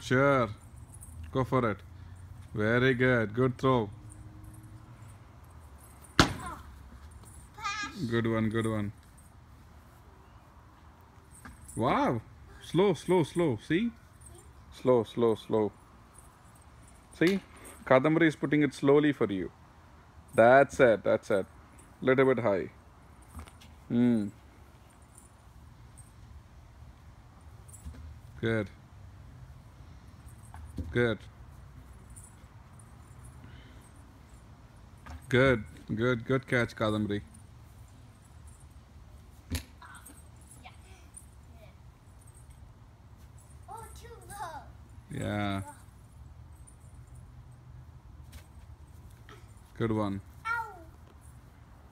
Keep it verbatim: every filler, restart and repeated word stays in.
Sure. Go for it. Very good. Good throw. Good one, good one. Wow. Slow, slow, slow. See? Slow, slow, slow. See? Kaadhambari is putting it slowly for you. That's it, that's it. Little bit high. Hmm. Good. Good. Good. Good. Good catch, Kaadhambari. Oh, too low. Yeah. Good one.